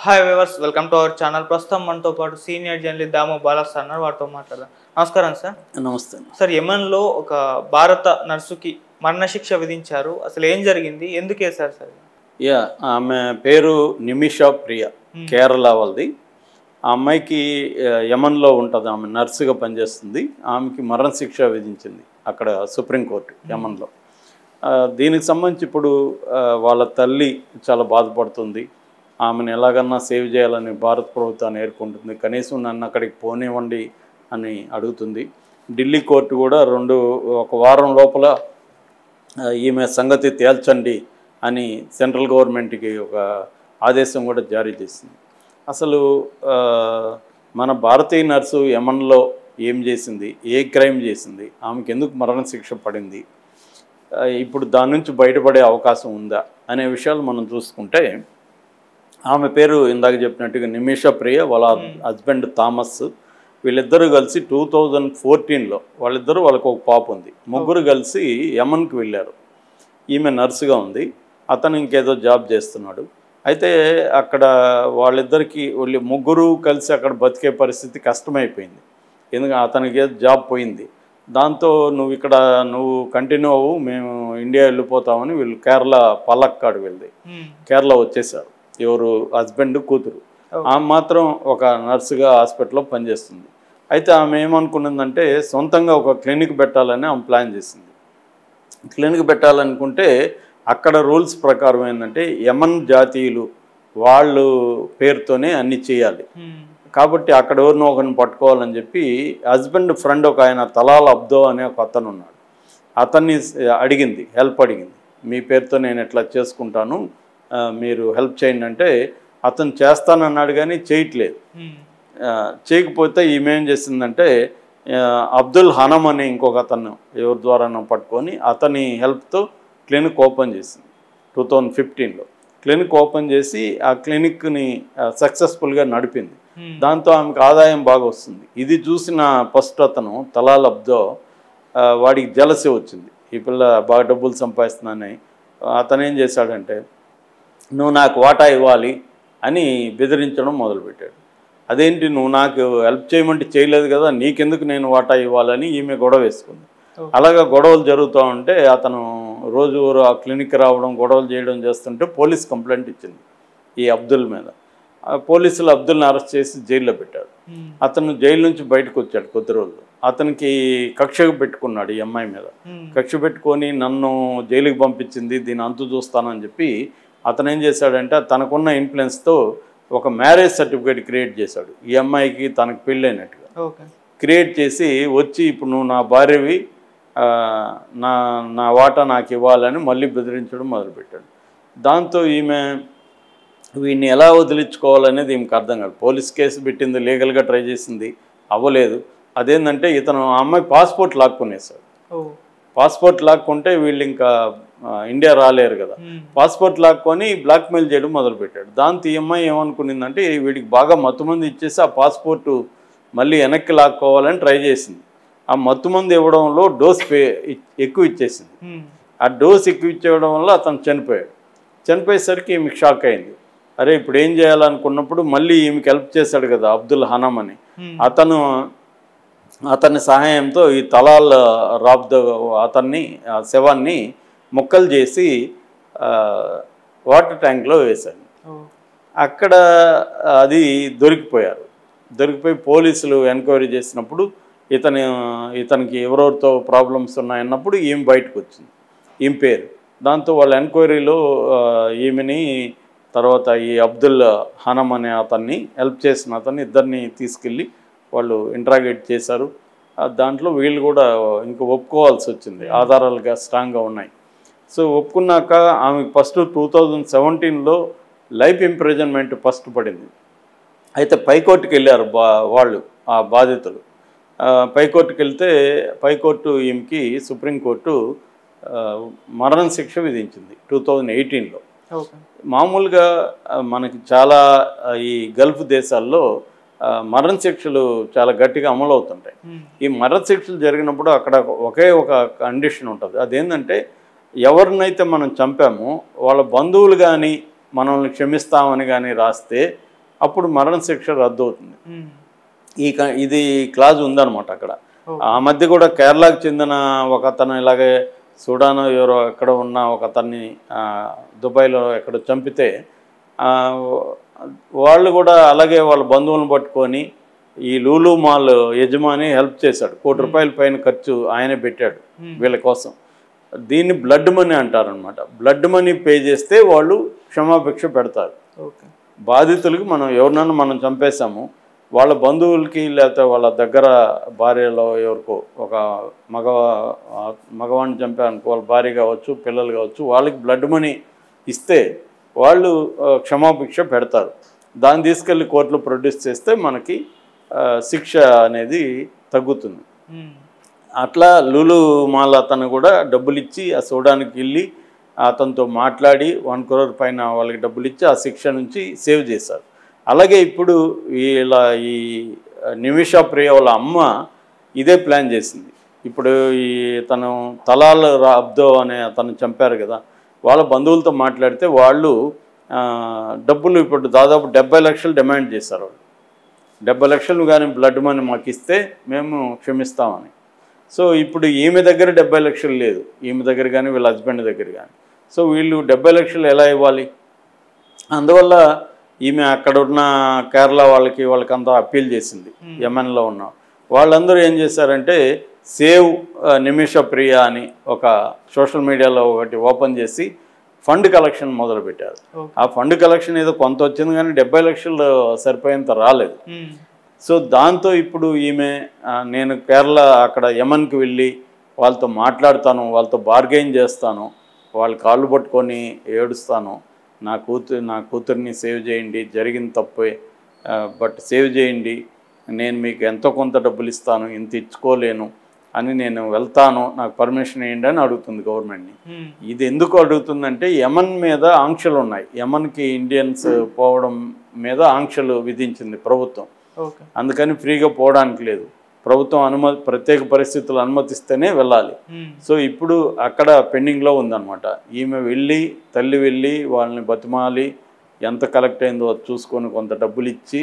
Hi viewers, welcome to our channel. ప్రస్తుతం మనతో పాటు సీనియర్ జర్నలిస్ట్ దాము బాలాస్ అన్నారు, వారితో మాట్లాడదాం. నమస్కారం సార్. నమస్తే సార్, యెమెన్లో ఒక భారత నర్సుకి మరణశిక్ష విధించారు. అసలు ఏం జరిగింది, ఎందుకు వేశారు సార్? ఆమె పేరు నిమిషా ప్రియ, కేరళ వాళ్ళది. ఆ అమ్మాయికి యెమెన్లో ఉంటుంది, ఆమె నర్సుగా పనిచేస్తుంది. ఆమెకి మరణశిక్ష విధించింది అక్కడ సుప్రీంకోర్టు యెమెన్లో. దీనికి సంబంధించి ఇప్పుడు వాళ్ళ తల్లి చాలా బాధపడుతుంది. ఆమెను ఎలాగన్నా సేవ్ చేయాలని భారత ప్రభుత్వాన్ని ఏర్కొంటుంది. కనీసం నన్ను అక్కడికి పోనివ్వండి అని అడుగుతుంది. ఢిల్లీ కోర్టు కూడా ఒక వారం లోపల ఈమె సంగతి తేల్చండి అని సెంట్రల్ గవర్నమెంట్కి ఒక ఆదేశం కూడా జారీ చేసింది. అసలు మన భారతీయ నర్సు యెమెన్లో ఏం చేసింది, ఏ క్రైమ్ చేసింది, ఆమెకు ఎందుకు మరణశిక్ష పడింది, ఇప్పుడు దాని నుంచి బయటపడే అవకాశం ఉందా అనే విషయాలు మనం చూసుకుంటే, ఆమె పేరు ఇందాక చెప్పినట్టుగా నిమిషా ప్రియ, వాళ్ళ హస్బెండ్ థామస్. వీళ్ళిద్దరూ కలిసి 2014లో వాళ్ళకు ఒక పాప ఉంది. ముగ్గురు కలిసి యెమెన్కి వెళ్ళారు. ఈమె నర్సుగా ఉంది, అతను ఇంకేదో జాబ్ చేస్తున్నాడు. అయితే అక్కడ వాళ్ళిద్దరికి ముగ్గురు కలిసి అక్కడ బతికే పరిస్థితి కష్టమైపోయింది. ఎందుకంటే అతనికి జాబ్ పోయింది. దాంతో నువ్వు కంటిన్యూ అవ్వు, మేము ఇండియా వెళ్ళిపోతామని వీళ్ళు కేరళ పలక్కాడు వెళ్ళి కేరళ వచ్చేసారు. ఎవరు హస్బెండ్, కూతురు. ఆమె మాత్రం ఒక నర్సుగా హాస్పిటల్లో పనిచేస్తుంది. అయితే ఆమె ఏమనుకున్నదంటే సొంతంగా ఒక క్లినిక్ పెట్టాలని ఆమె ప్లాన్ చేసింది. క్లినిక్ పెట్టాలనుకుంటే అక్కడ రూల్స్ ప్రకారం ఏంటంటే యెమెన్ జాతీయులు వాళ్ళు పేరుతోనే అన్నీ చేయాలి. కాబట్టి అక్కడ ఎవరినో ఒకరిని పట్టుకోవాలని చెప్పి హస్బెండ్ ఫ్రెండ్ ఒక ఆయన తలాల్ అబ్దో అనే ఒక అతను ఉన్నాడు. అతన్ని హెల్ప్ అడిగింది. మీ పేరుతో నేను ఎట్లా చేసుకుంటాను, మీరు హెల్ప్ చేయండి అంటే అతను చేస్తానన్నాడు కానీ చేయట్లేదు. చేయకపోతే ఈమె ఏం చేసిందంటే అబ్దుల్ హనం అనే ఇంకొక అతను ఎవరి ద్వారా పట్టుకొని అతని హెల్ప్తో క్లినిక్ ఓపెన్ చేసింది. 2015లో క్లినిక్ ఓపెన్ చేసి ఆ క్లినిక్ని సక్సెస్ఫుల్గా నడిపింది. దాంతో ఆమెకు ఆదాయం బాగా వస్తుంది. ఇది చూసిన ఫస్ట్ అతను తలాల్ అబ్దో వాడికి జలసి వచ్చింది, ఈ పిల్ల బాగా డబ్బులు సంపాదిస్తున్నానని. అతను ఏం చేశాడంటే నువ్వు నాకు వాటా ఇవ్వాలి అని బెదిరించడం మొదలుపెట్టాడు. అదేంటి, నువ్వు నాకు హెల్ప్ చేయమంటే చేయలేదు కదా, నీకెందుకు నేను వాటా ఇవ్వాలని ఈమె గొడవ వేసుకుంది. అలాగా గొడవలు జరుగుతూ ఉంటే అతను రోజు ఆ క్లినిక్ రావడం, గొడవలు చేయడం చేస్తుంటే పోలీస్ కంప్లైంట్ ఇచ్చింది ఈ అబ్దుల్ మీద. పోలీసులు అబ్దుల్ని అరెస్ట్ చేసి జైల్లో పెట్టాడు. అతను జైలు నుంచి బయటకు వచ్చాడు కొద్ది రోజులు. అతనికి కక్ష పెట్టుకున్నాడు ఈ అమ్మాయి మీద. కక్ష పెట్టుకొని నన్ను జైలుకి పంపించింది, దీని అంతు చూస్తానని చెప్పి అతను ఏం చేశాడంటే తనకున్న ఇన్ఫ్లుయెన్స్తో ఒక మ్యారేజ్ సర్టిఫికేట్ క్రియేట్ చేశాడు. ఈ అమ్మాయికి తనకు పెళ్ళైనట్టుగా క్రియేట్ చేసి వచ్చి ఇప్పుడు నువ్వు నా భార్యవి, నా వాటా నాకు ఇవ్వాలని మళ్ళీ బెదిరించడం మొదలుపెట్టాడు. దాంతో ఈమె వీడిని ఎలా వదిలించుకోవాలనేది ఈమెకు అర్థం కాదు. పోలీస్ కేసు పెట్టింది, లీగల్గా ట్రై చేసింది, అవ్వలేదు. అదేంటంటే ఇతను ఆ అమ్మాయి పాస్పోర్ట్ లాక్కునేసాడు. పాస్పోర్ట్ లాక్కుంటే వీళ్ళు ఇంకా ఇండియా రాలేరు కదా. పాస్పోర్ట్ లాక్కొని బ్లాక్మెయిల్ చేయడం మొదలుపెట్టాడు. దాంతో ఈ అమ్మాయి ఏమనుకునిందంటే వీడికి బాగా మత్తుమంది ఇచ్చేసి ఆ పాస్పోర్టు మళ్ళీ వెనక్కి లాక్కోవాలని ట్రై చేసింది. ఆ మత్తుమంది ఇవ్వడంలో డోస్ ఎక్కువ ఇచ్చేసింది. ఆ డోస్ ఎక్కువ ఇచ్చేయడం వల్ల అతను చనిపోయాడు. చనిపోయేసరికి ఈమెకి షాక్ అయింది. అరే ఇప్పుడు ఏం చేయాలనుకున్నప్పుడు మళ్ళీ ఈమెకి హెల్ప్ చేశాడు కదా అబ్దుల్ హనం అని, అతని సహాయంతో ఈ తలాల్ రాబ్దో అతన్ని శవాన్ని ముక్కలు చేసి వాటర్ ట్యాంక్లో వేశాను. అక్కడ అది దొరికిపోయి పోలీసులు ఎంక్వైరీ చేసినప్పుడు ఇతనికి ఎవరెవరితో ప్రాబ్లమ్స్ ఉన్నాయన్నప్పుడు ఈమె బయటకు వచ్చింది, ఈమె పేరు. దాంతో వాళ్ళ ఎంక్వైరీలో ఈమెని తర్వాత ఈ అబ్దుల్ హనం అనే అతన్ని హెల్ప్ చేసిన అతన్ని ఇద్దరిని తీసుకెళ్ళి వాళ్ళు ఇంట్రాగేట్ చేశారు. దాంట్లో వీళ్ళు కూడా ఇంకా ఒప్పుకోవాల్సి వచ్చింది, ఆధారాలుగా స్ట్రాంగ్గా ఉన్నాయి. సో ఒప్పుకున్నాక ఆమెకు ఫస్ట్ 2017లో లైఫ్ ఇంప్రిజన్మెంట్ ఫస్ట్ పడింది. అయితే పైకోర్టుకి వెళ్ళారు వాళ్ళు ఆ బాధితులు. పైకోర్టుకి వెళ్తే పైకోర్టు ఈమెకి సుప్రీంకోర్టు మరణశిక్ష విధించింది 2018లో. మామూలుగా మనకి చాలా ఈ గల్ఫ్ దేశాల్లో మరణశిక్షలు చాలా గట్టిగా అమలు అవుతుంటాయి. ఈ మరణశిక్షలు జరిగినప్పుడు అక్కడ ఒకే ఒక కండిషన్ ఉంటుంది. అదేంటంటే ఎవరినైతే మనం చంపామో వాళ్ళ బంధువులు కానీ మనల్ని క్షమిస్తామని కానీ రాస్తే అప్పుడు మరణశిక్ష రద్దు అవుతుంది. ఇది క్లాజ్ ఉందన్నమాట అక్కడ. ఆ మధ్య కూడా కేరళకు చెందిన ఒక అతను ఇలాగే సుడాన్ ఎవరో ఎక్కడ ఉన్న ఒక అతన్ని దుబాయ్లో ఎక్కడ చంపితే వాళ్ళు కూడా అలాగే వాళ్ళ బంధువులను పట్టుకొని ఈ లూలు మాల్ యజమాని హెల్ప్ చేశాడు. ₹1 కోటి పైన ఖర్చు ఆయనే పెట్టాడు వీళ్ళ కోసం. దీన్ని బ్లడ్ మనీ అంటారనమాట. బ్లడ్ మనీ పే చేస్తే వాళ్ళు క్షమాభిక్ష పెడతారు. బాధితులకి మనం ఎవరినన్నా మనం చంపేశాము, వాళ్ళ బంధువులకి లేకపోతే వాళ్ళ దగ్గర భార్యలో ఎవరికో ఒక మగవాడిని చంపారనుకో, వాళ్ళ భార్య కావచ్చు, పిల్లలు కావచ్చు, వాళ్ళకి బ్లడ్ మనీ ఇస్తే వాళ్ళు క్షమాభిక్ష పెడతారు. దాన్ని తీసుకెళ్ళి కోర్టులో ప్రొడ్యూస్ చేస్తే మనకి శిక్ష అనేది తగ్గుతుంది. అట్లా లూలు మాల్ అతను కూడా డబ్బులు ఇచ్చి ఆ సూడానికి వెళ్ళి అతనితో మాట్లాడి ₹1 crore పైన వాళ్ళకి డబ్బులు ఇచ్చి ఆ శిక్ష నుంచి సేవ్ చేశారు. అలాగే ఇప్పుడు ఈ నిమిషా ప్రియ వాళ్ళ అమ్మ ఇదే ప్లాన్ చేసింది. ఇప్పుడు తను తలాల్ అబ్దో అనే అతను చంపారు కదా, వాళ్ళ బంధువులతో మాట్లాడితే వాళ్ళు డబ్బులు ఇప్పుడు దాదాపు 70 లక్షలు డిమాండ్ చేశారు. వాళ్ళు 70 లక్షలు కానీ బ్లడ్ మనీ మాకు ఇస్తే మేము క్షమిస్తామని. సో ఇప్పుడు ఈమె దగ్గర 70 లక్షలు లేదు, ఈమె దగ్గర కానీ వీళ్ళ హస్బెండ్ దగ్గర కానీ. సో వీళ్ళు 70 లక్షలు ఎలా ఇవ్వాలి? అందువల్ల ఈమె అక్కడ ఉన్న కేరళ వాళ్ళకంతా అప్పీల్ చేసింది. యమన్లో ఉన్న వాళ్ళందరూ ఏం చేశారంటే సేవ్ నిమిషా ప్రియ అని ఒక సోషల్ మీడియాలో ఒకటి ఓపెన్ చేసి ఫండ్ కలెక్షన్ మొదలుపెట్టారు. ఆ ఫండ్ కలెక్షన్ ఏదో కొంత వచ్చింది కానీ 70 లక్షలు సరిపోయేంత రాలేదు. సో దాంతో ఇప్పుడు ఈమె నేను కేరళ అక్కడ యమన్కి వెళ్ళి వాళ్ళతో మాట్లాడతాను, వాళ్ళతో బార్గెయిన్ చేస్తాను, వాళ్ళ కాళ్ళు పట్టుకొని ఏడుస్తాను, నా కూతుర్ని సేవ్ చేయండి, జరిగిన తప్పే బట్ సేవ్ చేయండి, నేను మీకు ఎంతో కొంత డబ్బులు ఇస్తాను, ఇంత ఇచ్చుకోలేను అని నేను వెళ్తాను, నాకు పర్మిషన్ ఇవ్వండి అని అడుగుతుంది గవర్నమెంట్ని. ఇది ఎందుకు అడుగుతుందంటే యమన్ మీద ఆంక్షలు ఉన్నాయి. యమన్కి ఇండియన్స్ పోవడం మీద ఆంక్షలు విధించింది ప్రభుత్వం. అందుకని ఫ్రీగా పోవడానికి లేదు, ప్రభుత్వం ప్రత్యేక పరిస్థితులు అనుమతిస్తేనే వెళ్ళాలి. సో ఇప్పుడు అక్కడ పెండింగ్లో ఉందన్నమాట. ఈమె తల్లి వెళ్ళి వాళ్ళని బతిమాలి ఎంత కలెక్ట్ అయిందో చూసుకొని కొంత డబ్బులు ఇచ్చి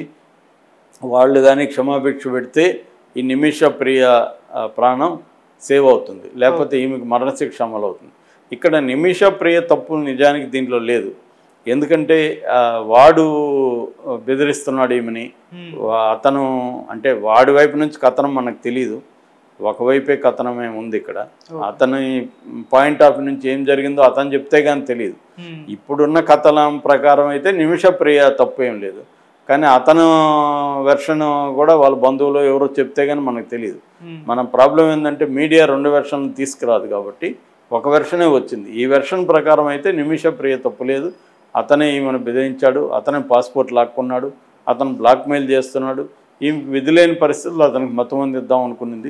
వాళ్ళు కానీ క్షమాభిక్ష పెడితే ఈ నిమిషా ప్రియ ప్రాణం సేవ్ అవుతుంది, లేకపోతే ఈమెకు మరణశిక్ష అమలు అవుతుంది. ఇక్కడ నిమిషా ప్రియ తప్పు నిజానికి దీంట్లో లేదు. ఎందుకంటే వాడు బెదిరిస్తున్నాడు ఈమెని. అతను అంటే వాడి వైపు నుంచి కథనం మనకు తెలియదు, ఒకవైపే కథనమే ఉంది ఇక్కడ. అతని పాయింట్ ఆఫ్ నుంచి ఏం జరిగిందో అతను చెప్తే కానీ తెలియదు. ఇప్పుడున్న కథనం ప్రకారం అయితే నిమిషా ప్రియ తప్పు ఏం లేదు, కానీ అతను వెర్షన్ కూడా వాళ్ళ బంధువులు ఎవరో చెప్తే కానీ మనకు తెలియదు. మన ప్రాబ్లం ఏంటంటే మీడియా 2 వెర్షన్లు తీసుకురాదు కాబట్టి ఒక వెర్షనే వచ్చింది. ఈ వెర్షన్ ప్రకారం అయితే నిమిషా ప్రియ తప్పు లేదు, అతనే ఈమెను బెదిరించాడు, అతనే పాస్పోర్ట్ లాక్కున్నాడు, అతను బ్లాక్మెయిల్ చేస్తున్నాడు, ఈమెకు విధి లేని పరిస్థితుల్లో అతనికి మత్తమంది ఇద్దాం అనుకున్నది.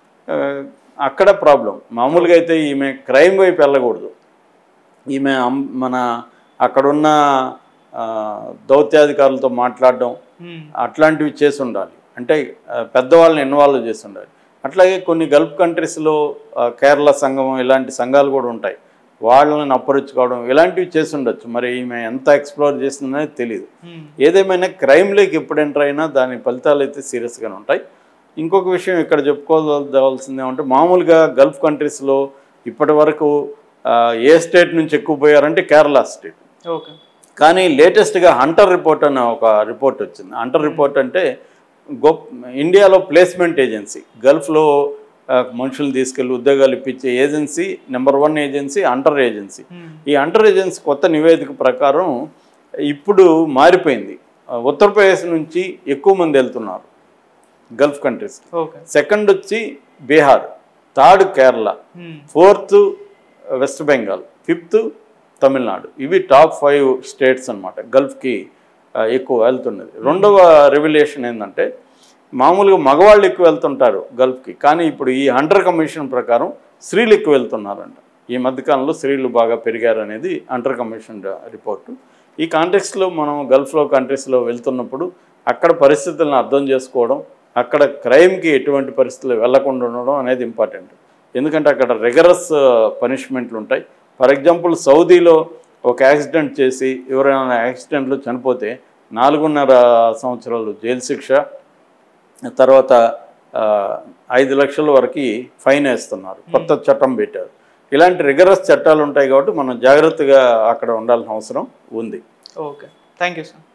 అక్కడ ప్రాబ్లం. మామూలుగా అయితే ఈమె క్రైమ్ వైపు వెళ్ళకూడదు, ఈమె మన అక్కడున్న దౌత్యాధికారులతో మాట్లాడడం అట్లాంటివి చేసి ఉండాలి, అంటే పెద్దవాళ్ళని ఇన్వాల్వ్ చేసి ఉండాలి. అట్లాగే కొన్ని గల్ఫ్ కంట్రీస్లో కేరళ సంఘం ఇలాంటి సంఘాలు కూడా ఉంటాయి, వాళ్ళని అప్పరుచుకోవడం ఇలాంటివి చేసి ఉండొచ్చు. మరి ఈమె ఎంత ఎక్స్ప్లోర్ చేసిందనేది తెలియదు. ఏదేమైనా క్రైమ్లోకి ఎప్పుడు ఎంటర్ అయినా దాని ఫలితాలు అయితే సీరియస్గానే ఉంటాయి. ఇంకొక విషయం ఇక్కడ చెప్పుకోవాల్సింది ఏమంటే, మామూలుగా గల్ఫ్ కంట్రీస్లో ఇప్పటి వరకు ఏ స్టేట్ నుంచి ఎక్కువ పోయారంటే కేరళ స్టేట్. కానీ లేటెస్ట్గా హంటర్ రిపోర్ట్ అనే ఒక రిపోర్ట్ వచ్చింది. హంటర్ రిపోర్ట్ అంటే ఇండియాలో ప్లేస్మెంట్ ఏజెన్సీ, గల్ఫ్లో మనుషులు తీసుకెళ్ళి ఉద్యోగాలు ఇప్పించే agency, number 1 agency hunter agency. ఈ హంటర్ ఏజెన్సీ కొత్త నివేదిక ప్రకారం ఇప్పుడు మారిపోయింది. ఉత్తరప్రదేశ్ నుంచి ఎక్కువ మంది వెళ్తున్నారు గల్ఫ్ కంట్రీస్. సెకండ్ వచ్చి Bihar, third Kerala, fourth West Bengal, fifth Tamil Nadu. ఇవి టాప్ 5 స్టేట్స్ అన్నమాట గల్ఫ్కి ఎక్కువ వెళ్తున్నది. రెండవ రెవల్యూషన్ ఏంటంటే, మామూలుగా మగవాళ్ళు ఎక్కువ వెళ్తుంటారు గల్ఫ్కి, కానీ ఇప్పుడు ఈ హంటర్ కమిషన్ ప్రకారం స్త్రీలు ఎక్కువ వెళ్తున్నారంట. ఈ మధ్యకాలంలో స్త్రీలు బాగా పెరిగారు అనేది హంటర్ కమిషన్ రిపోర్టు. ఈ కాంటెక్స్లో మనం గల్ఫ్లో కంట్రీస్లో వెళ్తున్నప్పుడు అక్కడ పరిస్థితులను అర్థం చేసుకోవడం, అక్కడ క్రైమ్కి ఎటువంటి పరిస్థితులు వెళ్లకుండా ఉండడం అనేది ఇంపార్టెంట్. ఎందుకంటే అక్కడ రిగరస్ పనిష్మెంట్లు ఉంటాయి. ఫర్ ఎగ్జాంపుల్ సౌదీలో ఒక యాక్సిడెంట్ చేసి ఎవరైనా యాక్సిడెంట్లో చనిపోతే 4.5 సంవత్సరాలు జైలు శిక్ష, తర్వాత 5 లక్షల వరకు ఫైన్ వేస్తున్నారు, కొత్త చట్టం పెట్టారు. ఇలాంటి రిగరస్ చట్టాలు ఉంటాయి కాబట్టి మనం జాగ్రత్తగా అక్కడ ఉండాల్సిన అవసరం ఉంది. Okay, thank you sir.